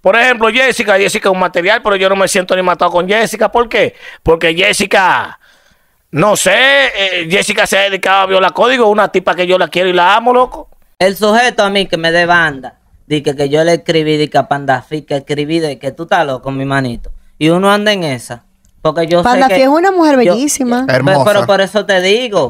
Por ejemplo, Jessica es un material, pero yo no me siento ni matado con Jessica. ¿Por qué? Porque Jessica, no sé, Jessica se ha dedicado a violar código, una tipa que yo la quiero y la amo, loco. El sujeto a mí que me dé banda, dice que yo le escribí, de que a Panda Fit, que escribí de que tú estás loco, mi manito. Y uno anda en esa. Porque yo Panda sé que Fit es una mujer bellísima. Hermosa. Pero por eso te digo.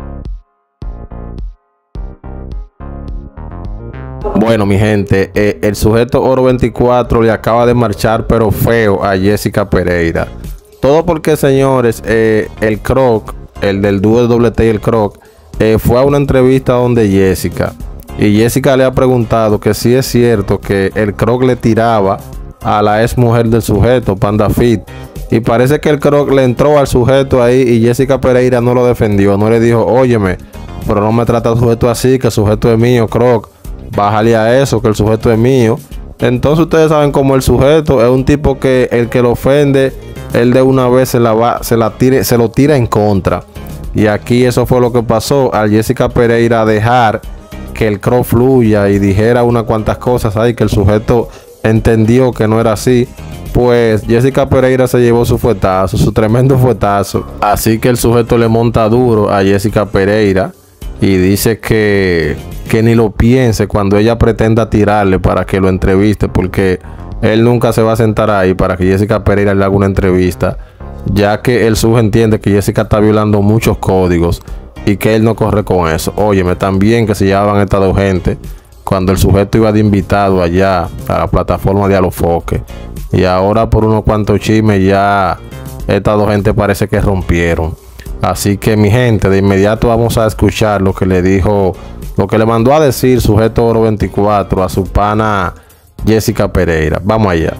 Bueno, mi gente, el sujeto Oro 24 le acaba de marchar, pero feo, a Jessica Pereira. Todo porque, señores, el Croc, el del dúo de Doble T y el Croc, fue a una entrevista donde Jessica. Y Jessica le ha preguntado que si es cierto que el Croc le tiraba a la ex mujer del sujeto, Panda Fit. Y parece que el Croc le entró al sujeto ahí y Jessica Pereira no lo defendió. No le dijo, óyeme, pero no me trata el sujeto así, que el sujeto es mío, Croc. Bájale a eso, que el sujeto es mío. Entonces ustedes saben cómo el sujeto es un tipo que el que lo ofende, él de una vez se lo tira en contra. Y aquí eso fue lo que pasó. Al Jessica Pereira dejar que el Croc fluya y dijera unas cuantas cosas ahí que el sujeto entendió que no era así, pues Jessica Pereira se llevó su fuetazo, su tremendo fuetazo. Así que el sujeto le monta duro a Jessica Pereira y dice que ni lo piense cuando ella pretenda tirarle para que lo entreviste, porque él nunca se va a sentar ahí para que Jessica Pereira le haga una entrevista, ya que el sujeto entiende que Jessica está violando muchos códigos y que él no corre con eso. Óyeme, también que se llevaban estas dos gente cuando el sujeto iba de invitado allá a la plataforma de Alofoque, y ahora por unos cuantos chismes ya estas dos gente parece que rompieron. Así que, mi gente, de inmediato vamos a escuchar lo que le dijo, lo que le mandó a decir sujeto Oro 24 a su pana Jessica Pereira. Vamos allá.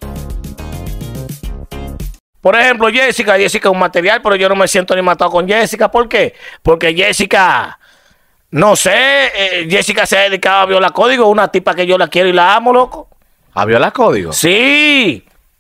Por ejemplo, Jessica es un material, pero yo no me siento ni matado con Jessica. ¿Por qué? Porque Jessica, no sé, Jessica se ha dedicado a violar código, una tipa que yo la quiero y la amo, loco. ¿A violar código? Sí.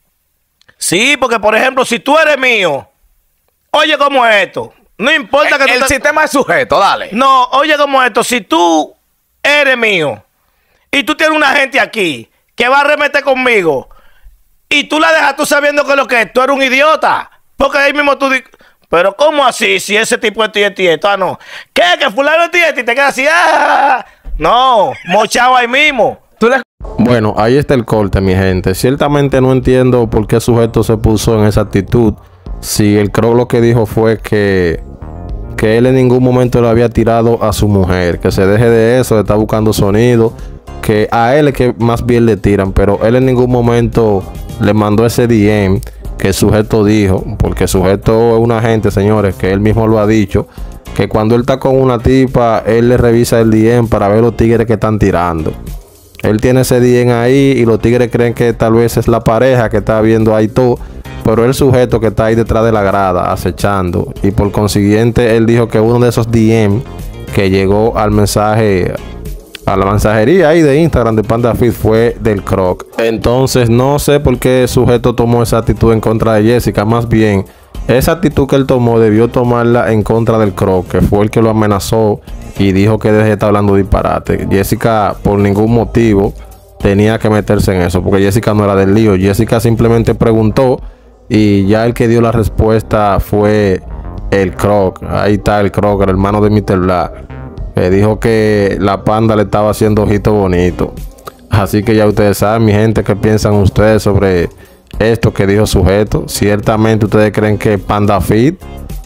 Sí, porque por ejemplo, si tú eres mío, oye cómo es esto. No importa que el tú sistema es sujeto, dale. No, oye cómo es esto. Si tú eres mío y tú tienes una gente aquí que va a remeter conmigo y tú la dejas tú sabiendo que lo que es, tú eres un idiota. Porque ahí mismo tú dices, pero ¿cómo así? Si ese tipo es tieto, ah, no. ¿Qué? Que fulano es tieto y te quedas así, ah. No, mochado ahí mismo. Bueno, ahí está el corte, mi gente. Ciertamente no entiendo por qué el sujeto se puso en esa actitud. Si el Croc lo que dijo fue que él en ningún momento le había tirado a su mujer, que se deje de eso, de estar buscando sonido, que a él es que más bien le tiran, pero él en ningún momento le mandó ese DM que el sujeto dijo, porque el sujeto es una gente, señores, que él mismo lo ha dicho, que cuando él está con una tipa, él le revisa el DM para ver los tigres que están tirando. Él tiene ese DM ahí y los tigres creen que tal vez es la pareja que está viendo ahí todo, pero el sujeto que está ahí detrás de la grada acechando, y por consiguiente él dijo que uno de esos DM que llegó al mensaje, a la mensajería ahí de Instagram de Panda Fit, fue del Croc. Entonces no sé por qué el sujeto tomó esa actitud en contra de Jessica. Más bien, esa actitud que él tomó debió tomarla en contra del Croc, que fue el que lo amenazó y dijo que deje de estar hablando disparate. Jessica por ningún motivo tenía que meterse en eso, porque Jessica no era del lío. Jessica simplemente preguntó y ya el que dio la respuesta fue el Croc. Ahí está el Croc, el hermano de Mr. Black, que dijo que la Panda le estaba haciendo ojitos bonitos. Así que ya ustedes saben, mi gente, qué piensan ustedes sobre esto que dijo sujeto. Ciertamente ustedes creen que Panda Fit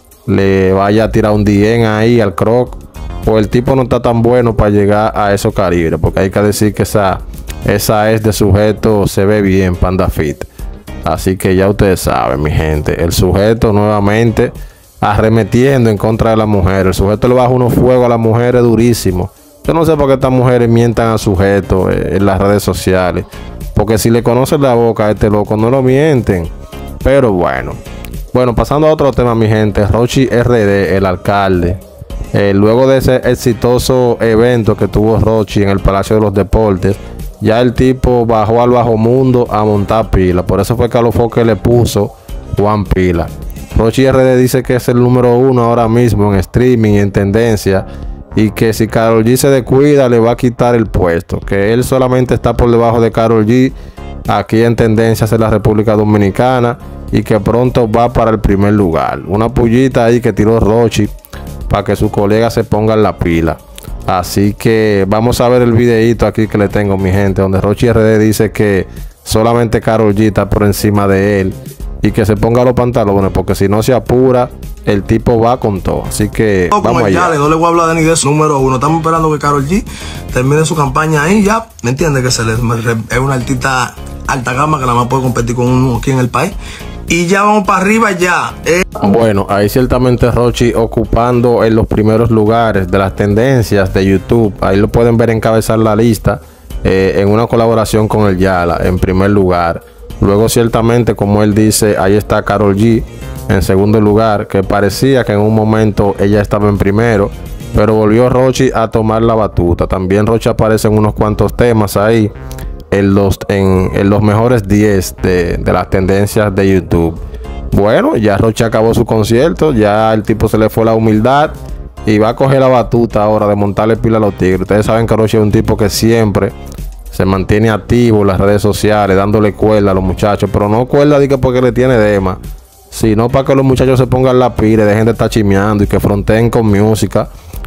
le vaya a tirar un DM ahí al Croc, o el tipo no está tan bueno para llegar a esos calibres, porque hay que decir que esa es de sujeto, se ve bien, Panda Fit. Así que ya ustedes saben, mi gente, el sujeto nuevamente arremetiendo en contra de la mujer. El sujeto le baja unos fuegos a las mujeres durísimo. Yo no sé por qué estas mujeres mientan al sujeto en las redes sociales, porque si le conocen la boca a este loco no lo mienten. Pero bueno, pasando a otro tema, mi gente. Rochi RD, el alcalde, luego de ese exitoso evento que tuvo Rochi en el Palacio de los Deportes, ya el tipo bajó al bajo mundo a montar pila. Por eso fue que Alofoque le puso Juan Pila. Rochi RD dice que es el número 1 ahora mismo en streaming y en tendencia, y que si Karol G se descuida le va a quitar el puesto, que él solamente está por debajo de Karol G aquí en tendencias en la República Dominicana y que pronto va para el primer lugar. Una pullita ahí que tiró Rochi para que sus colegas se pongan la pila. Así que vamos a ver el videito aquí que le tengo, mi gente, donde Rochi RD dice que solamente Karol G está por encima de él y que se ponga los pantalones, porque si no se apura, el tipo va con todo. Así que vamos allá. No le voy a hablar ni de eso. Número uno, estamos esperando que Karol G termine su campaña ahí ya. ¿Me entiende? Que es una artista alta gama que nada más puede competir con uno aquí en el país. Y ya vamos para arriba ya. Bueno, ahí ciertamente Rochi ocupando en los primeros lugares de las tendencias de YouTube. Ahí lo pueden ver encabezar la lista en una colaboración con el Yala en primer lugar. Luego ciertamente, como él dice, ahí está Karol G en segundo lugar, que parecía que en un momento ella estaba en primero, pero volvió Rochi a tomar la batuta. También Rochi aparece en unos cuantos temas ahí en los mejores 10 de las tendencias de YouTube. Bueno, ya Rochi acabó su concierto, ya el tipo se le fue la humildad y va a coger la batuta ahora de montarle pila a los tigres. Ustedes saben que Rochi es un tipo que siempre se mantiene activo en las redes sociales, dándole cuerda a los muchachos, pero no cuerda porque le tiene dema, sino para que los muchachos se pongan la pila, dejen de estar chimeando y que fronteen con música,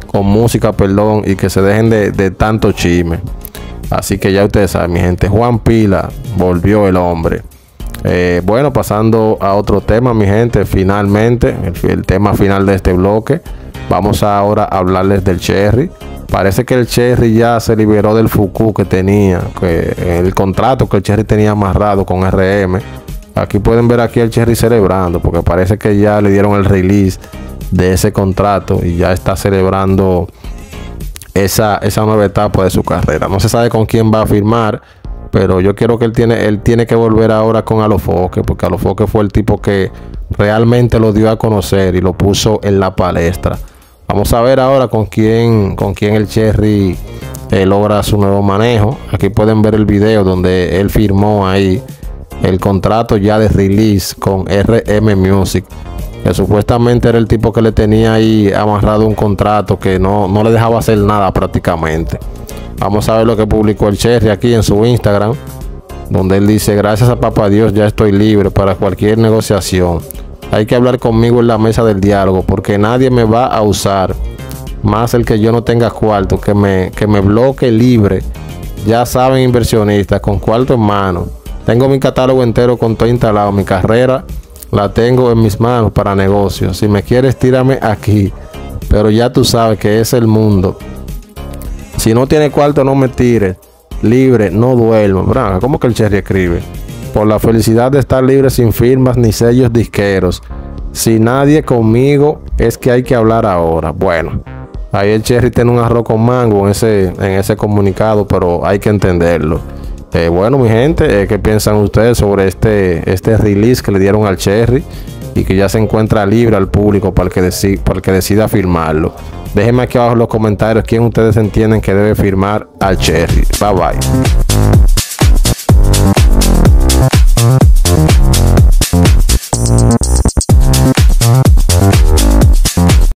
y que se dejen de tanto chisme. Así que ya ustedes saben, mi gente, Juan Pila, volvió el hombre. Bueno, pasando a otro tema, mi gente, finalmente, el tema final de este bloque, vamos ahora a hablarles del Cherry. Parece que el Cherry ya se liberó del fuku que tenía, el contrato que el Cherry tenía amarrado con RM. Aquí pueden ver aquí el Cherry celebrando, porque parece que ya le dieron el release de ese contrato y ya está celebrando esa nueva etapa de su carrera. No se sabe con quién va a firmar, pero yo quiero que él tiene que volver ahora con Alofoque, porque Alofoque fue el tipo que realmente lo dio a conocer y lo puso en la palestra. Vamos a ver ahora con quién el Cherry logra su nuevo manejo. Aquí pueden ver el video donde él firmó ahí el contrato ya de release con RM Music, que supuestamente era el tipo que le tenía ahí amarrado un contrato que no le dejaba hacer nada prácticamente. Vamos a ver lo que publicó el Cherry aquí en su Instagram, donde él dice: gracias a papá Dios ya estoy libre para cualquier negociación. Hay que hablar conmigo en la mesa del diálogo, porque nadie me va a usar, más el que yo no tenga cuarto, que me bloquee libre. Ya saben, inversionistas, con cuarto en mano. Tengo mi catálogo entero con todo instalado. Mi carrera la tengo en mis manos para negocios. Si me quieres, tírame aquí, pero ya tú sabes que es el mundo. Si no tiene cuarto, no me tires. Libre, no duermo. Branca, ¿cómo que el Cherry escribe? Por la felicidad de estar libre, sin firmas ni sellos disqueros. Si nadie conmigo, es que hay que hablar ahora. Bueno, ahí el Cherry tiene un arroz con mango en ese comunicado, pero hay que entenderlo. Bueno, mi gente, ¿qué piensan ustedes sobre este release que le dieron al Cherry y que ya se encuentra libre al público para el que decida firmarlo? Déjenme aquí abajo en los comentarios quién ustedes entienden que debe firmar al Cherry. Bye bye.